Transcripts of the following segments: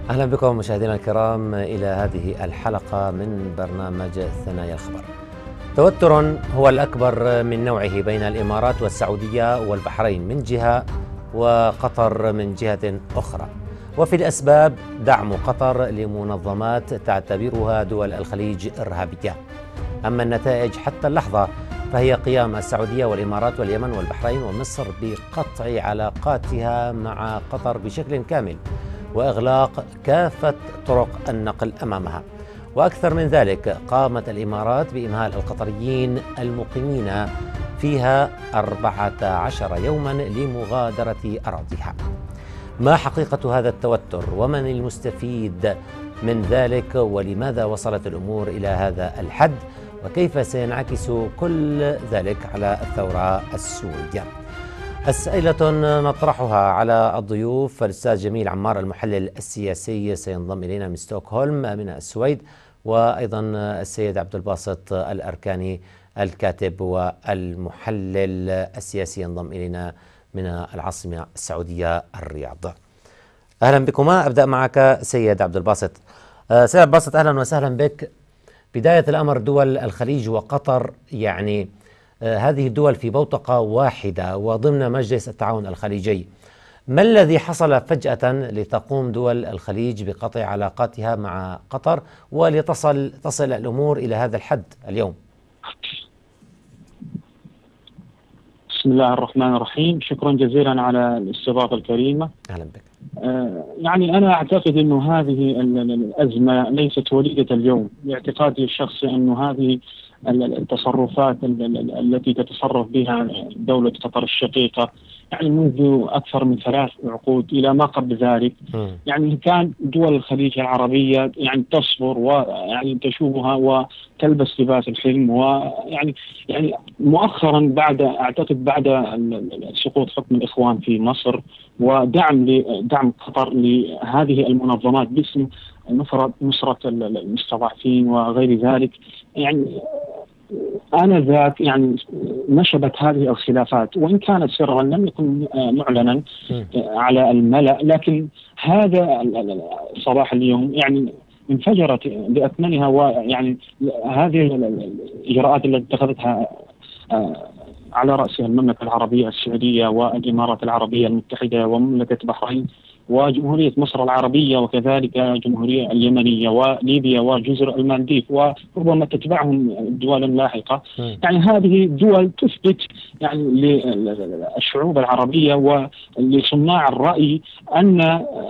أهلا بكم مشاهدينا الكرام إلى هذه الحلقة من برنامج ثنايا الخبر. توتر هو الأكبر من نوعه بين الإمارات والسعودية والبحرين من جهة وقطر من جهة أخرى، وفي الأسباب دعم قطر لمنظمات تعتبرها دول الخليج إرهابية. أما النتائج حتى اللحظة فهي قيام السعودية والإمارات واليمن والبحرين ومصر بقطع علاقاتها مع قطر بشكل كامل وإغلاق كافة طرق النقل أمامها. وأكثر من ذلك، قامت الإمارات بإمهال القطريين المقيمين فيها 14 يوما لمغادرة أراضيها. ما حقيقة هذا التوتر ومن المستفيد من ذلك ولماذا وصلت الأمور إلى هذا الحد وكيف سينعكس كل ذلك على الثورة السورية؟ أسئلة نطرحها على الضيوف. الأستاذ جميل عمار المحلل السياسي سينضم إلينا من ستوكهولم من السويد، وأيضا السيد عبد الباسط الأركاني الكاتب والمحلل السياسي ينضم إلينا من العاصمة السعودية الرياض. أهلا بكما. أبدأ معك سيد عبد الباسط. سيد عبد الباسط، أهلا وسهلا بك. بداية الأمر، دول الخليج وقطر هذه الدول في بوتقة واحدة وضمن مجلس التعاون الخليجي. ما الذي حصل فجأة لتقوم دول الخليج بقطع علاقاتها مع قطر تصل الأمور إلى هذا الحد اليوم؟ بسم الله الرحمن الرحيم. شكرا جزيلا على الاستضافة الكريمة. أهلا بك. يعني أنا أعتقد أنه هذه الأزمة ليست وليدة اليوم. باعتقادي الشخصي أنه هذه التصرفات التي تتصرف بها دولة قطر الشقيقة يعني منذ أكثر من 3 عقود إلى ما قبل ذلك. يعني كان دول الخليج العربية يعني تصبر ويعني تشوبها وتلبس لباس الحلم، ويعني مؤخرا أعتقد بعد سقوط حكم الإخوان في مصر ودعم قطر لهذه المنظمات باسم نصرة المستضعفين وغير ذلك، يعني آنذاك يعني نشبت هذه الخلافات، وإن كانت سرا لم يكن معلنا على الملأ، لكن هذا صباح اليوم يعني انفجرت بأكملها. ويعني هذه الإجراءات التي اتخذتها على رأسها المملكة العربية السعودية والإمارات العربية المتحدة ومملكة البحرين وجمهورية مصر العربية وكذلك الجمهورية اليمنية وليبيا وجزر المالديف وربما تتبعهم دول لاحقة. يعني هذه دول تثبت يعني للشعوب العربية ولصناع الرأي أن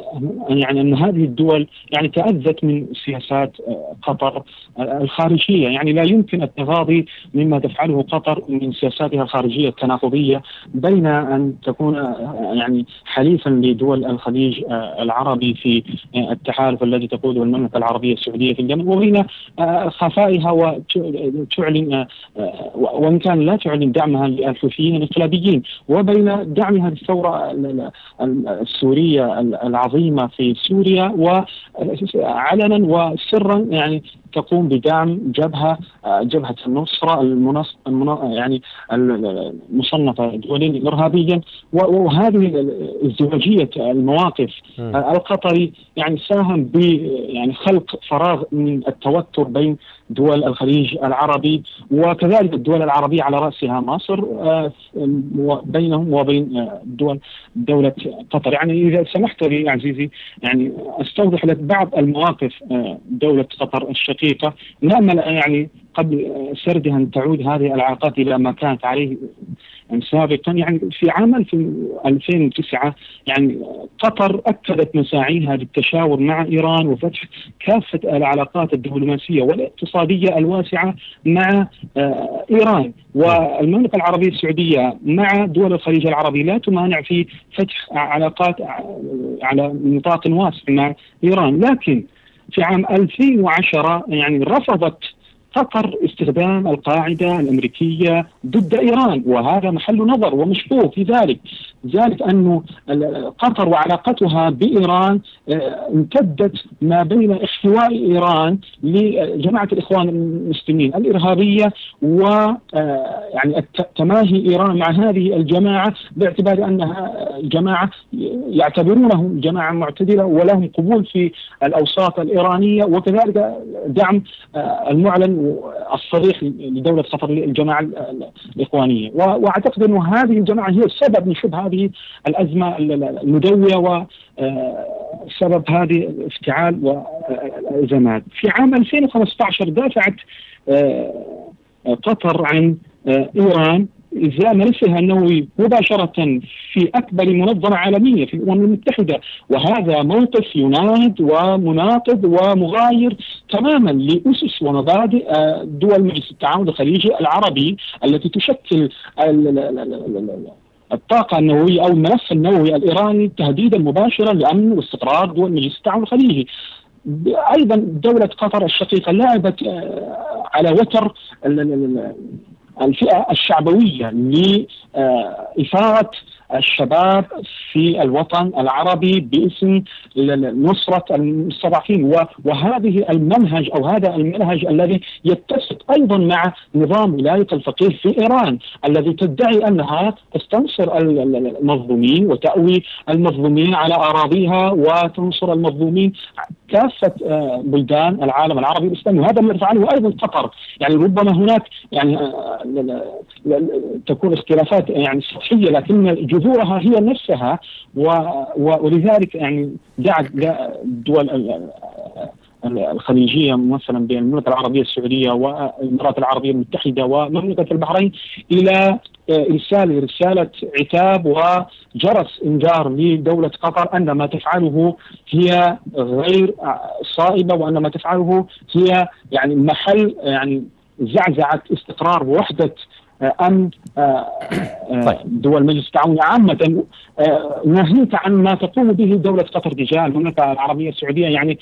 هذه الدول يعني تأذت من سياسات قطر الخارجية. يعني لا يمكن التغاضي مما تفعله قطر من سياساتها الخارجية التناقضية بين أن تكون يعني حليفا لدول الخليج العربي في التحالف الذي تقوده المملكة العربية السعودية في اليمن، وبين خفائها وتعلن وإن كان لا تعلن دعمها للحوثيين الانقلابيين، وبين دعمها للثورة السورية العظيمة في سوريا وعلنا وسرا يعني تقوم بدعم جبهة النصرة يعني المصنفة دوليا إرهابيا. وهذه ازدواجية المواقف القطري يعني ساهم يعني خلق فراغ من التوتر بين دول الخليج العربي وكذلك الدول العربية على رأسها مصر بينهم وبين دولة قطر. يعني إذا سمحت لي عزيزي يعني أستوضح لك بعض المواقف دولة قطر الشقيقة، نأمل يعني قبل سردها أن تعود هذه العلاقات إلى ما كانت عليه سابقا. يعني في عام 2009 يعني قطر أكدت مساعيها للتشاور مع إيران وفتح كافة العلاقات الدبلوماسية والاقتصادية الواسعة مع إيران، والمملكة العربية السعودية مع دول الخليج العربي لا تمانع في فتح علاقات على نطاق واسع مع إيران. لكن في عام 2010 يعني رفضت قطر استخدام القاعدة الأمريكية ضد إيران، وهذا محل نظر ومشكوك في ذلك. ذلك أنه قطر وعلاقتها بإيران امتدت ما بين احتواء إيران لجماعة الإخوان المسلمين الإرهابية و يعني تماهي إيران مع هذه الجماعة باعتبار أنها جماعة يعتبرونهم جماعة معتدلة ولهم قبول في الأوساط الإيرانية، وكذلك دعم المعلن الصريح لدولة قطر للجماعة الإخوانية. وأعتقد أن هذه الجماعة هي السبب من شبه هذه الأزمة المدوية وسبب هذه الافتعال والأزمات. في عام 2015 دافعت قطر عن إيران إزاء ملفها النووي مباشرة في أكبر منظمة عالمية في الأمم المتحدة، وهذا موقف يناهض ومناقض ومغاير تماما لأسس ومبادئ دول مجلس التعاون الخليجي العربي التي تشكل الطاقة النووية أو الملف النووي الإيراني تهديدا مباشرا لأمن واستقرار دول مجلس التعاون الخليجي. أيضا دولة قطر الشقيقة لعبت على وتر الفئة الشعبوية لإثارة الشباب في الوطن العربي باسم نصرة المستضعفين، وهذه المنهج أو هذا المنهج الذي يتسق أيضا مع نظام ولاية الفقيه في إيران الذي تدعي أنها تستنصر المظلومين وتأوي المظلومين على أراضيها وتنصر المظلومين كافة بلدان العالم العربي الإسلامي، وهذا ما تفعله أيضا قطر. يعني ربما هناك يعني تكون اختلافات يعني سطحية لكن جذورها هي نفسها، ولذلك يعني دعت الدول الخليجية مثلا بين المملكة العربية السعودية والإمارات العربية المتحدة ومملكة البحرين إلى رسالة عتاب وجرس إنذار لدولة قطر أن ما تفعله هي غير صائبة، وأن ما تفعله هي يعني محل يعني زعزعة استقرار ووحدة أمن دول مجلس التعاون عامة، ناهيك عن ما تقوم به دولة قطر تجاه المملكة العربية السعودية. يعني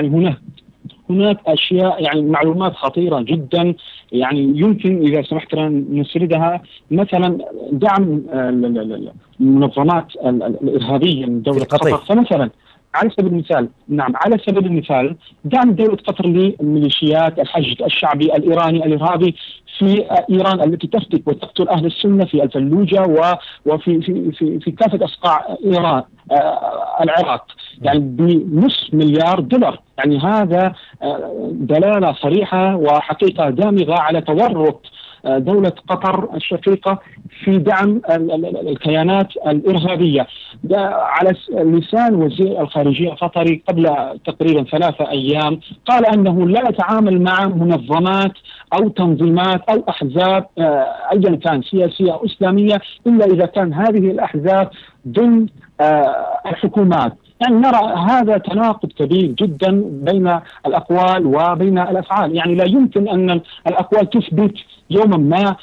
هناك أشياء يعني معلومات خطيرة جدا يعني يمكن إذا سمحت لنا نسردها. مثلا دعم المنظمات الإرهابية من دولة قطر، فمثلا على سبيل المثال دعم دولة قطر لميليشيات الحشد الشعبي الإيراني الإرهابي في إيران التي تفتك وتقتل أهل السنة في الفلوجة وفي في في في كافة أصقاع إيران العراق يعني بنصف مليار دولار. يعني هذا دلالة صريحة وحقيقة دامغة على تورط دولة قطر الشقيقة في دعم الكيانات الإرهابية. على لسان وزير الخارجية القطري قبل تقريبا 3 أيام قال أنه لا يتعامل مع منظمات أو تنظيمات أو أحزاب أيا كان سياسية أو إسلامية إلا إذا كان هذه الأحزاب ضمن الحكومات. يعني نرى هذا تناقض كبير جدا بين الأقوال وبين الأفعال. يعني لا يمكن أن الأقوال تثبت يوما ما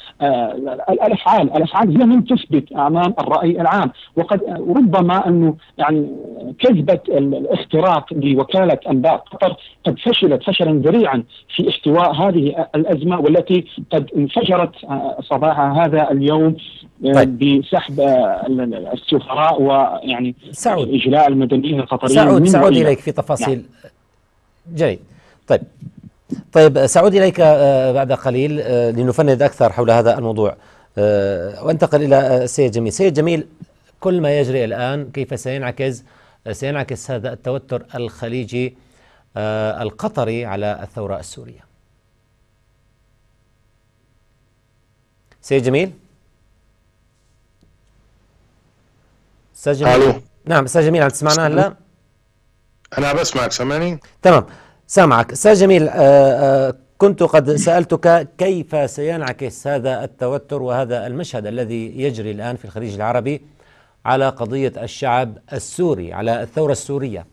الأفعال هي من تثبت أمام الرأي العام. وقد ربما أنه يعني كذبة الاختراق لوكالة أنباء قطر قد فشلت فشلا ذريعا في احتواء هذه الأزمة والتي قد انفجرت صباح هذا اليوم بسحب السفراء ويعني إجلاء المدنيين القطريين. سأعود إليك في تفاصيل. جيد. طيب سأعود إليك بعد قليل لنفند أكثر حول هذا الموضوع وانتقل إلى سيد جميل. سيد جميل، كل ما يجري الآن كيف سينعكس هذا التوتر الخليجي القطري على الثورة السورية؟ سيد جميل؟ الو. نعم استاذ جميل، عم تسمعنا هلا؟ انا بسمعك، سامعني؟ تمام، سامعك استاذ جميل. كنت قد سألتك كيف سينعكس هذا التوتر وهذا المشهد الذي يجري الآن في الخليج العربي على قضية الشعب السوري، على الثورة السورية.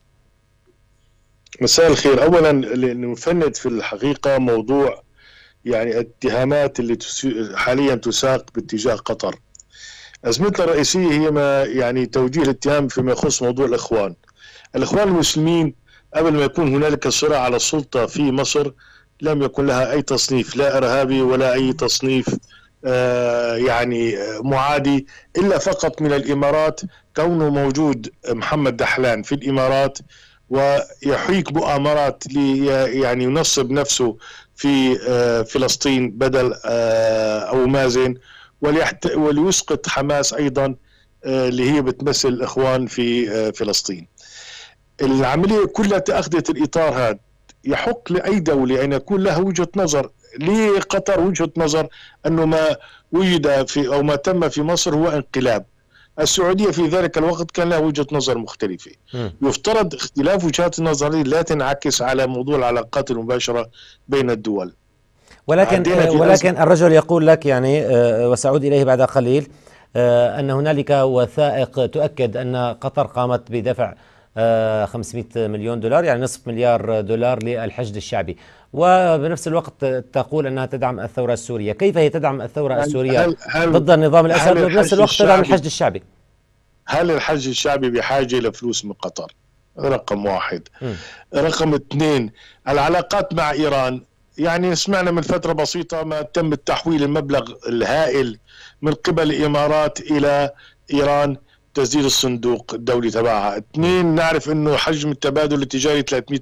مساء الخير. اولا نفند في الحقيقة موضوع يعني الاتهامات اللي حاليا تساق باتجاه قطر. أزمتنا الرئيسية هي ما يعني توجيه الاتهام فيما يخص موضوع الإخوان المسلمين. قبل ما يكون هنالك صراع على السلطة في مصر لم يكن لها أي تصنيف، لا إرهابي ولا أي تصنيف يعني معادي إلا فقط من الإمارات، كونه موجود محمد دحلان في الإمارات ويحيك مؤامرات يعني ينصب نفسه في فلسطين بدل أبو مازن، وليسقط حماس أيضا اللي هي بتمثل الإخوان في فلسطين. العملية كلها أخذت الإطار هذا. يحق لأي دولة أن يكون لها وجهة نظر. لقطر وجهة نظر أنه ما وجد في أو ما تم في مصر هو انقلاب. السعودية في ذلك الوقت كان لها وجهة نظر مختلفة. يفترض اختلاف وجهات النظر لا تنعكس على موضوع العلاقات المباشرة بين الدول. ولكن الرجل يقول لك يعني وسأعود إليه بعد قليل أن هنالك وثائق تؤكد أن قطر قامت بدفع 500 مليون دولار يعني نصف مليار دولار للحشد الشعبي، وبنفس الوقت تقول أنها تدعم الثورة السورية. كيف هي تدعم الثورة السورية ضد النظام الأسد وبنفس الوقت تدعم الحشد الشعبي؟ هل الحشد الشعبي بحاجة لفلوس من قطر؟ رقم واحد. رقم اثنين، العلاقات مع إيران. يعني سمعنا من فترة بسيطة ما تم تحويل المبلغ الهائل من قبل الإمارات إلى إيران، تسديد الصندوق الدولي تبعها. اثنين، نعرف انه حجم التبادل التجاري 300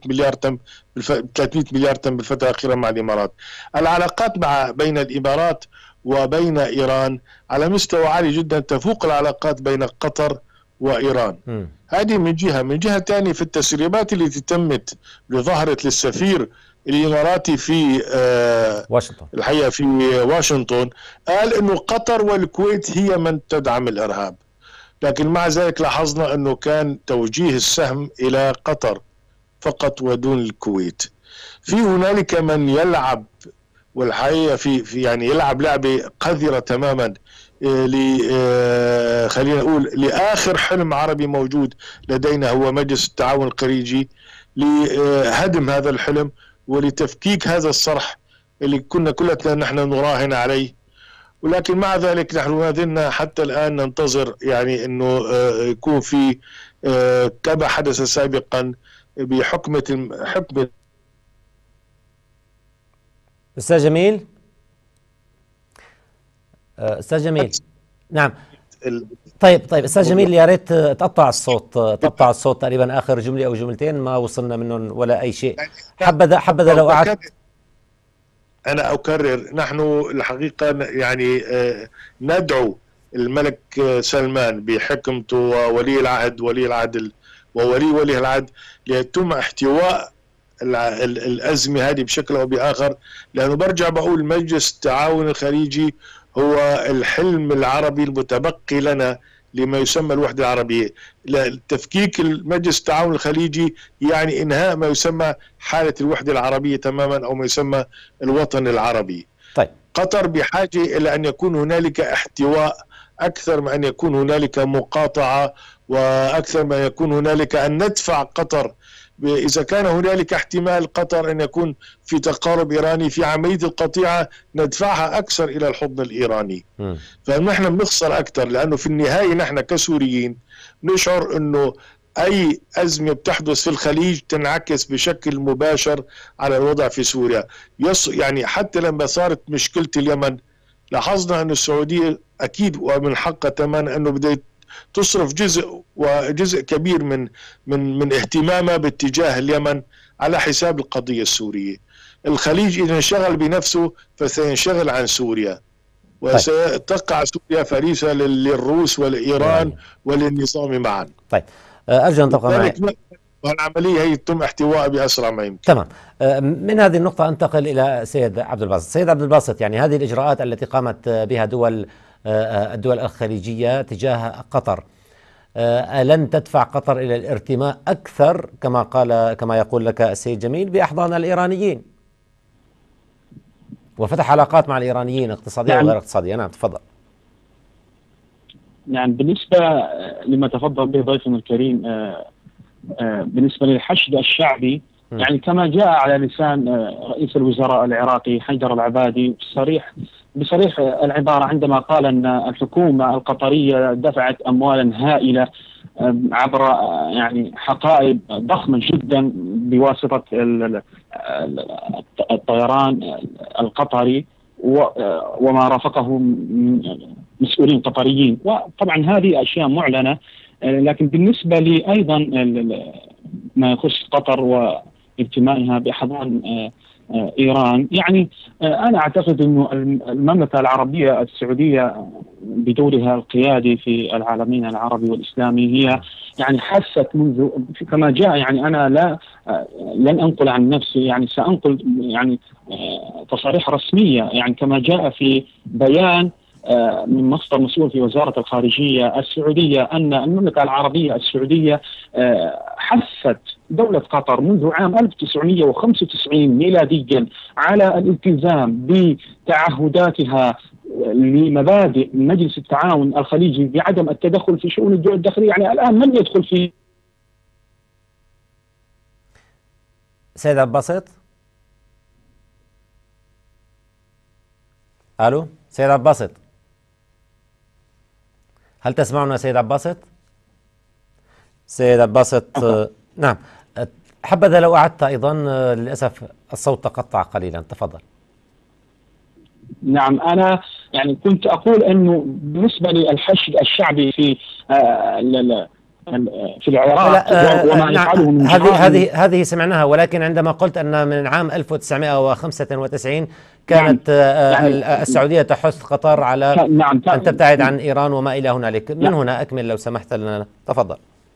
مليار تم بالفترة الأخيرة مع الإمارات. العلاقات بين الإمارات وبين إيران على مستوى عالي جدا، تفوق العلاقات بين قطر وإيران. هذه من جهة. من جهة ثانية، في التسريبات التي تمت لظهرت للسفير الإماراتي في واشنطن، الحقيقة في واشنطن، قال انه قطر والكويت هي من تدعم الإرهاب. لكن مع ذلك لاحظنا أنه كان توجيه السهم إلى قطر فقط ودون الكويت. في هنالك من يلعب، والحقيقة في يعني يلعب لعبة قذرة تماما خلينا نقول لآخر حلم عربي موجود لدينا هو مجلس التعاون الخليجي، لهدم هذا الحلم ولتفكيك هذا الصرح اللي كنا كلنا نحن نراهن عليه. ولكن مع ذلك نحن ما زلنا حتى الآن ننتظر يعني أنه يكون في كما حدث سابقا بحكمة أستاذ جميل. أستاذ جميل، نعم. طيب أستاذ جميل، يا ريت تقطع الصوت تقريبا آخر جملة أو جملتين ما وصلنا منهم ولا أي شيء. حبذا لو قعدت. أنا أكرر، نحن الحقيقة يعني ندعو الملك سلمان بحكمته وولي العهد وولي العهد ليتم احتواء الأزمة هذه بشكل أو بآخر، لأنه برجع بقول مجلس التعاون الخليجي هو الحلم العربي المتبقي لنا لما يسمى الوحدة العربية. تفكيك المجلس التعاون الخليجي يعني إنهاء ما يسمى حالة الوحدة العربية تماما، أو ما يسمى الوطن العربي. طيب. قطر بحاجة إلى أن يكون هنالك احتواء أكثر من أن يكون هنالك مقاطعة، وأكثر ما يكون هنالك أن ندفع قطر. إذا كان هنالك احتمال قطر أن يكون في تقارب إيراني في عملية القطيعة، ندفعها أكثر إلى الحضن الإيراني. فنحن بنخسر أكثر، لأنه في النهاية نحن كسوريين نشعر أنه أي أزمة بتحدث في الخليج تنعكس بشكل مباشر على الوضع في سوريا. يعني حتى لما صارت مشكلة اليمن لاحظنا أن السعودية أكيد ومن حقها تماما أنه بدأت تصرف جزء كبير من اهتمامها باتجاه اليمن على حساب القضية السورية. الخليج إذا انشغل بنفسه فسينشغل عن سوريا، وستقع سوريا فريسة للروس والإيران وللنظام معا. طيب، أرجو أن تبقى معي. والعملية هي يتم احتوائها بأسرع ما يمكن. تمام. من هذه النقطة أنتقل إلى سيد عبد الباسط. سيد عبد الباسط، يعني هذه الإجراءات التي قامت بها الدول الخليجية تجاه قطر لن تدفع قطر إلى الارتماء أكثر كما يقول لك السيد جميل بأحضان الإيرانيين وفتح علاقات مع الإيرانيين اقتصادية وغير اقتصادية؟ نعم، تفضل. يعني بالنسبة لما تفضل به ضيفنا الكريم، بالنسبة للحشد الشعبي، يعني كما جاء على لسان رئيس الوزراء العراقي حيدر العبادي بصريح العبارة عندما قال أن الحكومة القطرية دفعت أموالا هائلة عبر يعني حقائب ضخمة جدا بواسطة الطيران القطري، وما رافقه من مسؤولين قطريين، وطبعا هذه أشياء معلنة. لكن بالنسبة لي أيضا ما يخص قطر وانتمائها بأحضان إيران، يعني أنا أعتقد أنه المملكة العربية السعودية بدورها القيادي في العالمين العربي والإسلامي هي يعني حست منذ كما جاء، يعني أنا لن أنقل عن نفسي، يعني سأنقل يعني تصاريح رسمية، يعني كما جاء في بيان من مصدر مسؤول في وزارة الخارجية السعودية أن المملكة العربية السعودية حثت دولة قطر منذ عام 1995 ميلاديا على الالتزام بتعهداتها لمبادئ مجلس التعاون الخليجي بعدم التدخل في شؤون الدول الداخلية. يعني الآن من يدخل في سيد عباسط؟ ألو سيد عباسط، هل تسمعنا سيد عباسط؟ سيد عباسط نعم، حبذا لو أعدت أيضا، للأسف الصوت تقطع قليلا، تفضل. نعم، أنا يعني كنت أقول أنه بالنسبة للحشد الشعبي في العراق وما يفعله من هذه سمعناها، ولكن عندما قلت أن من عام 1995 كانت السعودية تحث قطر على أن تبتعد عن إيران وما إلى هنالك، من هنا أكمل لو سمحت لنا، تفضل.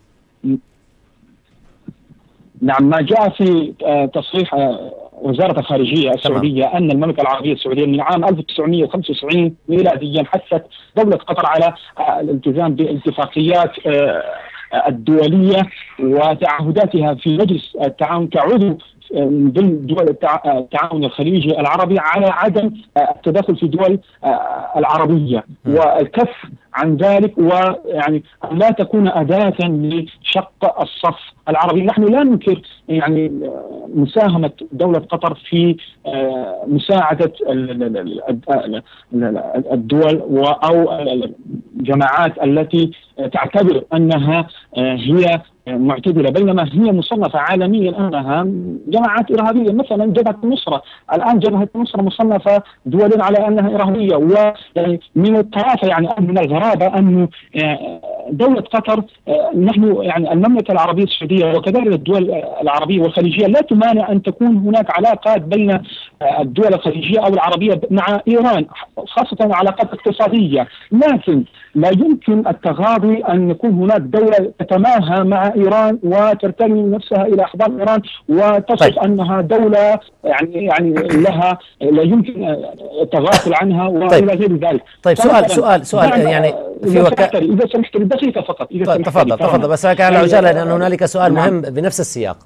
نعم، ما جاء في تصريح وزارة الخارجية السعودية أن المملكة العربية السعودية من عام 1995 ميلاديا حثت دولة قطر على الالتزام بالاتفاقيات الدولية وتعهداتها في مجلس التعاون كعضو ضمن دول التعاون الخليجي العربي على عدم التدخل في الدول العربية والكف عن ذلك، ويعني لا تكون أداة لشق الصف العربي. نحن لا ننكر يعني مساهمة دولة قطر في مساعدة الدول أو الجماعات التي تعتبر أنها هي معتدلة، بينما هي مصنفة عالميا أنها جماعات إرهابية. مثلا جبهة النصرة، الآن جبهة النصرة مصنفة دولا على أنها إرهابية. ويعني من الطرافة يعني من الغرابة أن دولة قطر، نحن يعني المملكة العربية السعودية وكذلك الدول العربية والخليجية لا تمانع أن تكون هناك علاقات بين الدول الخليجية أو العربية مع إيران، خاصة علاقات اقتصادية، لكن لا يمكن التغاضي أن يكون هناك دولة تتماهى مع إيران وترتمي نفسها إلى أحضان إيران وتصف أنها دولة يعني لها لا يمكن التغافل عنها وإلى غير ذلك. طيب سؤال يعني في إذا سمحت لي دقيقة فقط. تفضل بس كان على عجالة لأن هنالك سؤال مهم بنفس السياق.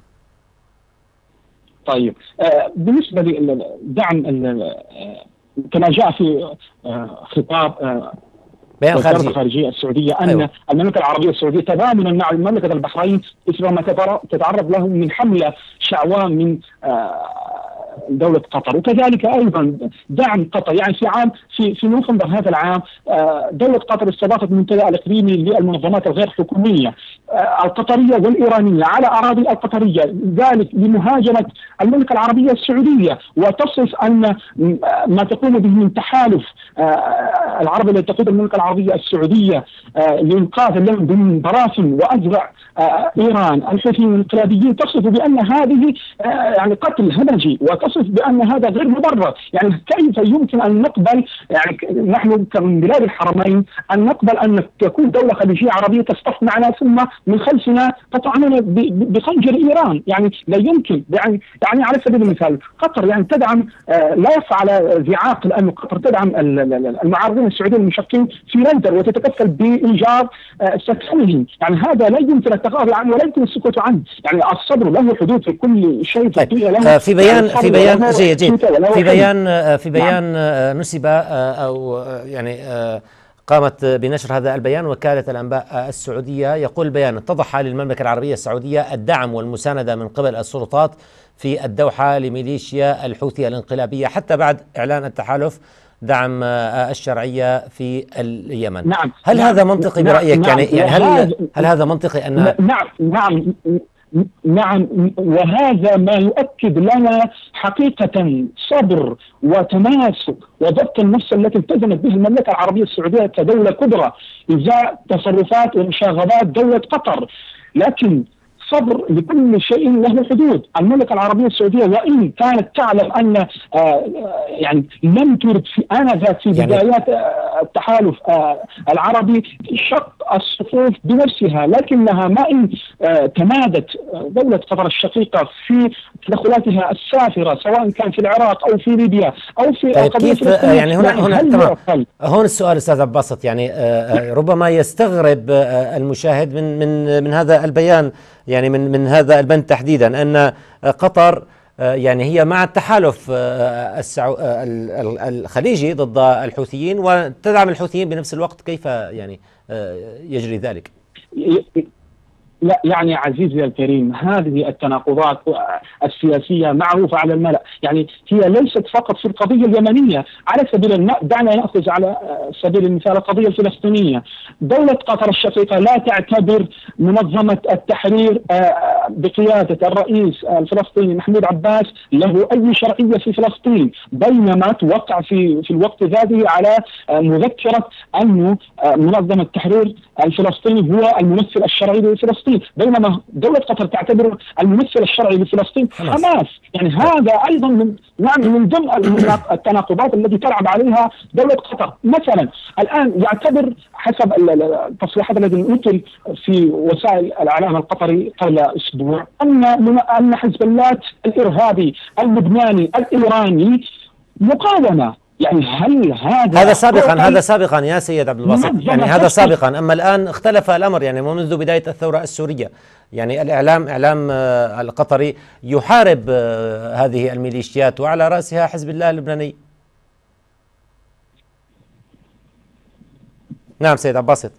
طيب بالنسبة لدعم كما جاء في خطاب بيان وزارة الخارجية السعودية أن المملكة العربية السعودية تضامنا مع المملكة البحرين إثر ما تتعرض له من حملة شعواء من دولة قطر، وكذلك أيضا دعم قطر. يعني في نوفمبر هذا العام دولة قطر استضافت المنتدى الإقليمي للمنظمات الغير حكومية القطرية والإيرانية على أراضي القطرية، ذلك لمهاجمة المملكة العربية السعودية، وتصف أن ما تقوم به من تحالف العرب التي تقود المملكة العربية السعودية لإنقاذ اللون ضمن براثن وأذرع إيران الحوثيين الانقلابيين، تصف بأن هذه يعني قتل همجي، وتصف بأن هذا غير مبرر. يعني كيف يمكن أن نقبل، يعني نحن من بلاد الحرمين، أن نقبل أن تكون دولة خليجية عربية تصطف معنا ثم من خلفنا تطعننا بخنجر إيران؟ يعني لا يمكن. يعني على سبيل المثال قطر يعني تدعم، لا يخفى على ذي عاقل أن قطر تدعم المعارضين السعوديين المشاركين في رندر وتتكفل بإيجار سكنهم. يعني هذا لا يمكن التغاضي عنه ولا يمكن السكوت عنه. يعني الصبر له حدود في كل شيء. طيب. في بيان نسب أو يعني قامت بنشر هذا البيان وكالة الأنباء السعودية. يقول البيان: اتضح للمملكة العربية السعودية الدعم والمساندة من قبل السلطات في الدوحة لميليشيا الحوثي الانقلابية حتى بعد إعلان التحالف دعم الشرعية في اليمن. نعم. هل هذا منطقي برأيك؟ يعني هل هذا منطقي أن نعم، وهذا ما يؤكد لنا حقيقة صبر وتماسك وضبط النفس التي التزمت به المملكة العربية السعودية كدولة كبرى إزاء تصرفات ومشاغبات دولة قطر. لكن صبر لكل شيء له حدود. المملكة العربية السعودية وإن كانت تعلم أن يعني لم ترد في آنذاك في بدايات التحالف العربي شق الصفوف بنفسها، لكنها ما إن تمادت دولة قطر الشقيقة في تدخلاتها السافرة سواء كان في العراق أو في ليبيا أو في قضية فلسطين. يعني هنا هون السؤال أستاذ عباسط، يعني ربما يستغرب المشاهد من هذا البيان، يعني من هذا البند تحديدا، أن قطر يعني هي مع التحالف الخليجي ضد الحوثيين وتدعم الحوثيين بنفس الوقت، كيف يعني يجري ذلك؟ لا يعني عزيزي الكريم، هذه التناقضات السياسية معروفة على الملأ. يعني هي ليست فقط في القضية اليمنية، على سبيل دعنا نأخذ على سبيل المثال القضية الفلسطينية. دولة قطر الشقيقة لا تعتبر منظمة التحرير بقيادة الرئيس الفلسطيني محمود عباس له أي شرعية في فلسطين، بينما توقع في الوقت ذاته على مذكرة أنه منظمة التحرير الفلسطيني هو الممثل الشرعي لفلسطين، بينما دولة قطر تعتبر الممثل الشرعي لفلسطين حماس. يعني هذا أيضا من ضمن التناقضات التي تلعب عليها دولة قطر. مثلا الآن يعتبر حسب التصريحات التي نقل في وسائل الإعلام القطري قبل أسبوع أن حزب الله الإرهابي اللبناني الإيراني مقاومة. يعني هل هذا سابقا يا سيد عبد الباسط، يعني هذا سابقا، أما الآن اختلف الأمر يعني منذ بداية الثورة السورية. يعني الإعلام القطري يحارب هذه الميليشيات وعلى رأسها حزب الله اللبناني. نعم سيد عباسط.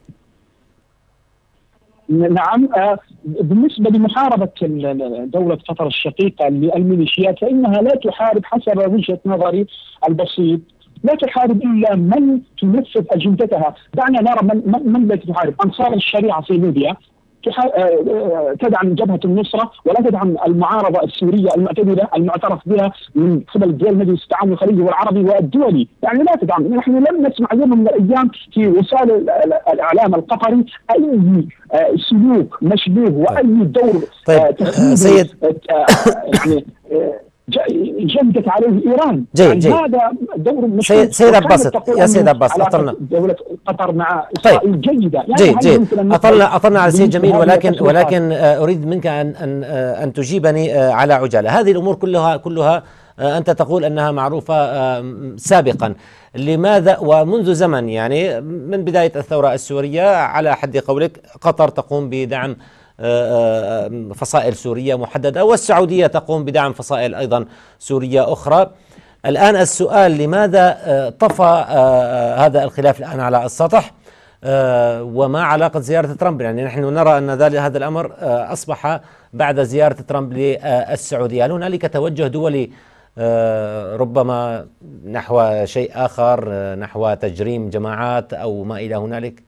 نعم، بالنسبة لمحاربة دولة قطر الشقيقة للميليشيات فإنها لا تحارب حسب وجهة نظري البسيط، لا تحارب إلا من تنفذ أجندتها. دعنا نرى من لا تحارب. أنصار الشريعة في ليبيا تدعم جبهة النصرة ولا تدعم المعارضة السورية المعتدلة المعترف بها من قبل دول مجلس التعاون الخليجي والعربي والدولي، يعني لا تدعم. نحن لم نسمع يوم من الأيام في وسائل الإعلام القطري أي سلوك مشبوه وأي دور سيد يعني جدت عليه إيران. جيد. يعني هذا دور سيد عباسط، يا سيد عباسط أطلنا دولة قطر مع إسرائيل جيدة. يعني جيد أطلنا على سيد جميل، ولكن أريد منك أن تجيبني على عجالة. هذه الأمور كلها أنت تقول أنها معروفة سابقا، لماذا ومنذ زمن، يعني من بداية الثورة السورية على حد قولك قطر تقوم بدعم فصائل سورية محددة، والسعودية تقوم بدعم فصائل أيضا سورية أخرى. الآن السؤال، لماذا طفى هذا الخلاف الآن على السطح، وما علاقة زيارة ترامب؟ يعني نحن نرى أن هذا الأمر أصبح بعد زيارة ترامب للسعودية. هل هنالك توجه دولي ربما نحو شيء آخر، نحو تجريم جماعات أو ما إلى هنالك؟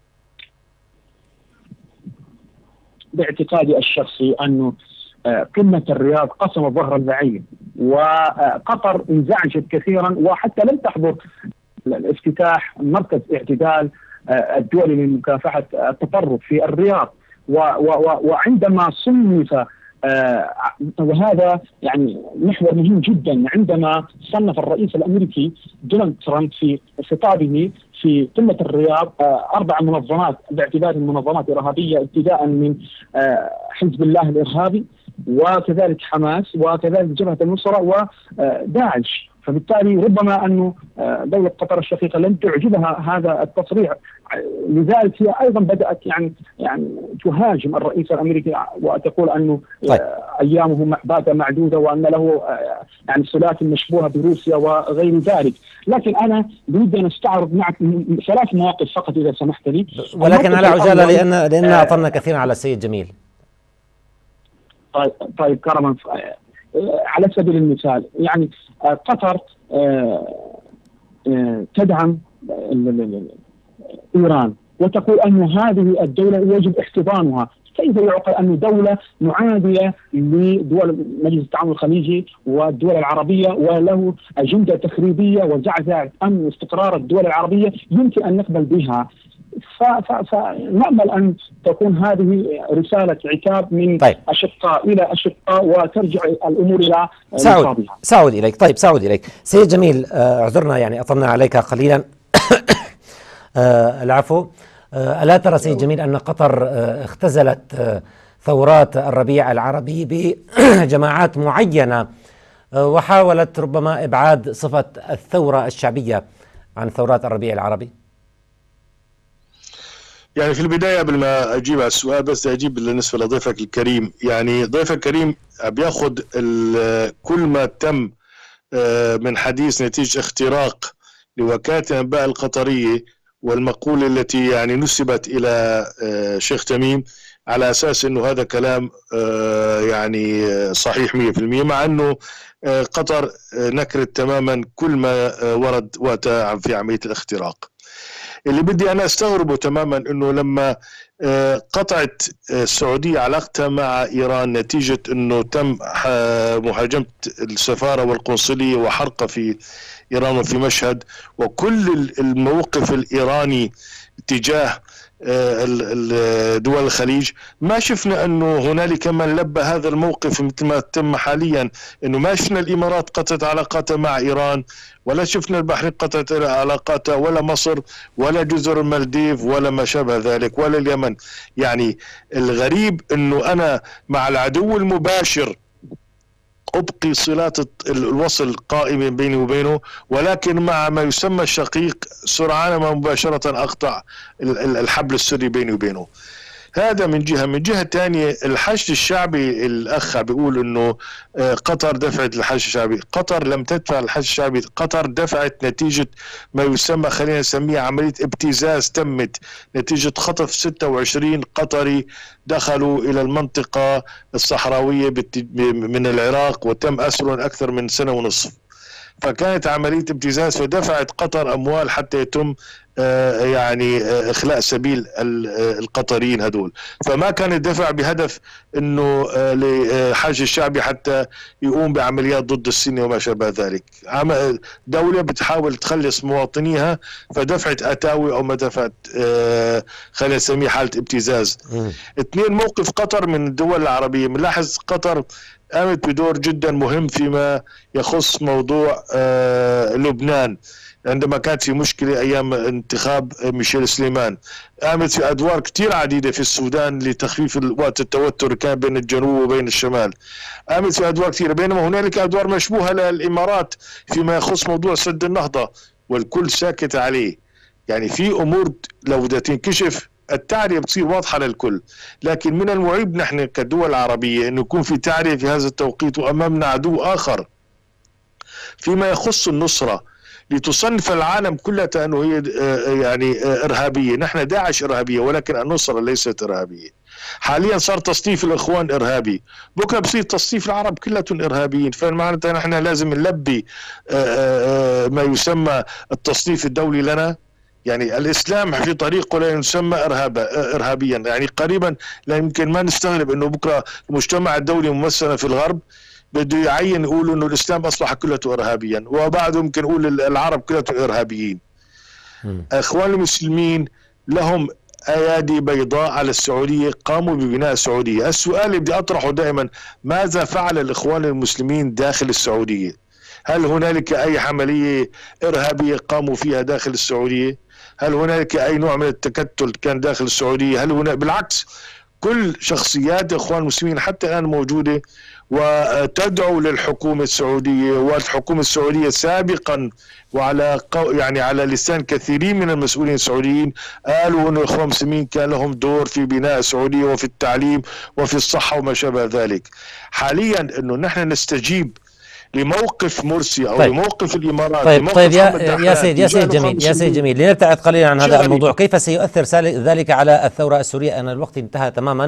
باعتقادي الشخصي أنه قمة الرياض قسمت ظهر البعير، وقطر انزعجت كثيرا وحتى لم تحضر الافتتاح مركز اعتدال الدولي لمكافحة التطرف في الرياض. وعندما صنف وهذا يعني محور مهم جدا، عندما صنف الرئيس الأمريكي دونالد ترامب في خطابه في قمة الرياض 4 منظمات باعتبارهم منظمات إرهابية، ابتداء من حزب الله الإرهابي وكذلك حماس وكذلك جبهة النصرة وداعش. فبالتالي ربما أنه دولة قطر الشقيقة لن تعجبها هذا التصريح، لذلك هي أيضا بدأت يعني تهاجم الرئيس الأمريكي وتقول أنه أيامه بات معدودة وأن له يعني صلات مشبوهة بروسيا وغير ذلك. لكن أنا أريد أن أستعرض معك 3 مواقف فقط إذا سمحت لي، ولكن على عجالة لأن أعطنا كثيرا على السيد جميل. طيب كرما، على سبيل المثال يعني قطر تدعم إيران وتقول أن هذه الدولة يجب احتضانها كيف يعقل أن دولة معادية لدول مجلس التعاون الخليجي والدول العربية وله أجندة تخريبية وزعزعة أمن واستقرار الدول العربية يمكن أن نقبل بها؟ فنأمل أن تكون هذه رسالة عتاب من أشقاء إلى أشقاء وترجع الأمور إلى نصابها. سأعود إليك. طيب سأعود إليك سيد جميل، اعذرنا يعني أطلنا عليك قليلا. العفو. ألا ترى سيد جميل أن قطر اختزلت ثورات الربيع العربي بجماعات معينة وحاولت ربما إبعاد صفة الثورة الشعبية عن ثورات الربيع العربي؟ يعني في البداية قبل ما أجيب على السؤال بس أجيب بالنسبة لضيفك الكريم. يعني ضيفك الكريم بياخذ كل ما تم من حديث نتيجة اختراق لوكالة الأنباء القطرية والمقولة التي يعني نسبت إلى شيخ تميم على أساس أنه هذا كلام يعني صحيح 100%، مع أنه قطر نكرت تماما كل ما ورد وقتها في عملية الاختراق. اللي بدي أنا أستغربه تماما أنه لما قطعت السعودية علاقتها مع إيران نتيجة أنه تم مهاجمة السفارة والقنصلية وحرقها في إيران وفي مشهد، وكل الموقف الإيراني تجاه دول الخليج، ما شفنا أنه هنالك من لبى هذا الموقف مثل ما تم حاليا. أنه ما شفنا الإمارات قطعت علاقاتها مع إيران، ولا شفنا البحرين قطعت علاقاتها، ولا مصر، ولا جزر المالديف، ولا ما شابه ذلك، ولا اليمن. يعني الغريب أنه أنا مع العدو المباشر أبقي صلات الوصل قائمة بيني وبينه، ولكن مع ما يسمى الشقيق سرعان ما مباشرة أقطع الحبل السري بيني وبينه. هذا من جهة. من جهة ثانية الحشد الشعبي، الأخ بيقول أنه قطر دفعت الحشد الشعبي. قطر لم تدفع الحشد الشعبي، قطر دفعت نتيجة ما يسمى، خلينا نسميها عملية ابتزاز تمت نتيجة خطف 26 قطري دخلوا إلى المنطقة الصحراوية من العراق وتم أسرهم أكثر من سنة ونصف. فكانت عملية ابتزاز، فدفعت قطر أموال حتى يتم يعني إخلاء سبيل القطريين هدول. فما كان الدفع بهدف أنه لحاج الشعبي حتى يقوم بعمليات ضد السنة وما شابه ذلك. دولة بتحاول تخلص مواطنيها فدفعت أتاوي أو ما دفعت خلينا نسميه حالة ابتزاز. اثنين، موقف قطر من الدول العربية. بنلاحظ قطر قامت بدور جدا مهم فيما يخص موضوع لبنان عندما كانت في مشكلة أيام انتخاب ميشيل سليمان. قامت في أدوار كتير عديدة في السودان لتخفيف وقت التوتر كان بين الجنوب وبين الشمال. قامت في أدوار كثيرة، بينما هنالك أدوار مشبوهة للإمارات فيما يخص موضوع سد النهضة والكل ساكت عليه. يعني في أمور لو بدها تنكشف التعرية بتصير واضحة للكل، لكن من المعيب نحن كدول عربية أن يكون في تعرية في هذا التوقيت وأمامنا عدو آخر. فيما يخص النصرة لتصنف العالم كلها أنه هي يعني إرهابية. نحن داعش إرهابية ولكن النصرة ليست إرهابية. حاليا صار تصنيف الإخوان إرهابي، بكرة بصير تصنيف العرب كلهم إرهابيين. فمعناتها نحن لازم نلبي ما يسمى التصنيف الدولي لنا. يعني الإسلام في طريقه لا يسمى إرهابيا. يعني قريبا لا يمكن ما نستغرب أنه بكرة المجتمع الدولي ممثلا في الغرب بده يعين يقول انه الاسلام اصبح كله ارهابيا، وبعده ممكن يقول العرب كلهم ارهابيين. اخوان المسلمين لهم ايادي بيضاء على السعوديه، قاموا ببناء السعوديه. السؤال اللي بدي اطرحه دائما، ماذا فعل الاخوان المسلمين داخل السعوديه؟ هل هنالك اي عمليه ارهابيه قاموا فيها داخل السعوديه؟ هل هنالك اي نوع من التكتل كان داخل السعوديه؟ هل هناك بالعكس كل شخصيات الاخوان المسلمين حتى الان موجوده وتدعو للحكومة السعودية. والحكومة السعودية سابقا وعلى يعني على لسان كثيرين من المسؤولين السعوديين قالوا أن الإخوان المسلمين كان لهم دور في بناء السعودية وفي التعليم وفي الصحة وما شابه ذلك. حاليا أنه نحن نستجيب لموقف مرسي او لموقف الامارات. طيب يا سيد جميل لنبتعد قليلا عن هذا الموضوع. كيف سيؤثر ذلك على الثورة السورية؟ أنا الوقت انتهى تماما.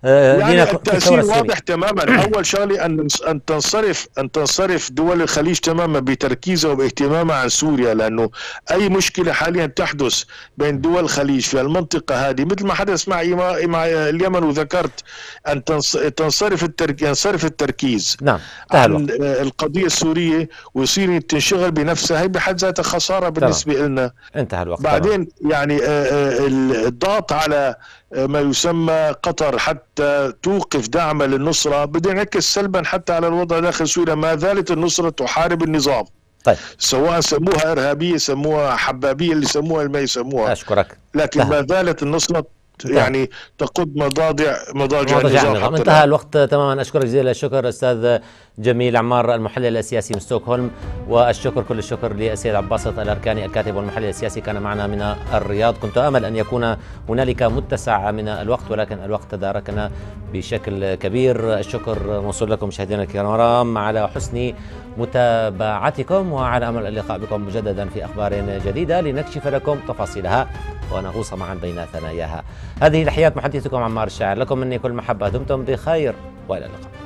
يعني التأثير واضح تماما. أول شغلة أن تنصرف دول الخليج تماما بتركيزها وباهتمامها عن سوريا، لأنه أي مشكلة حاليا تحدث بين دول الخليج في المنطقة هذه مثل ما حدث مع اليمن، وذكرت أن ينصرف التركيز نعم عن القضية السورية ويصير تنشغل بنفسها، هي بحد ذاتها خسارة بالنسبة لنا. انتهى الوقت. بعدين يعني الضغط على ما يسمى قطر حتى توقف دعمها للنصرة بده ينعكس سلبا حتى على الوضع داخل سوريا. ما زالت النصرة تحارب النظام، طيب سواء سموها إرهابية، سموها حبابية، اللي سموها اللي ما يسموها. أشكرك. لكن ما زالت النصرة يعني تقود مضاجع النظام. انتهى الوقت تماما. أشكرك جزيل الشكر أستاذ جميل عمار، المحلل السياسي من ستوكهولم، والشكر كل الشكر للسيد عباسط الأركاني الكاتب والمحلل السياسي كان معنا من الرياض. كنت أمل أن يكون هنالك متسع من الوقت، ولكن الوقت تداركنا بشكل كبير. الشكر موصول لكم مشاهدينا الكرام على حسن متابعتكم، وعلى أمل اللقاء بكم مجددا في أخبار جديدة لنكشف لكم تفاصيلها ونغوص معا بين ثناياها. هذه تحيات محدثكم عمار الشاعر، لكم مني كل محبة، دمتم بخير وإلى اللقاء.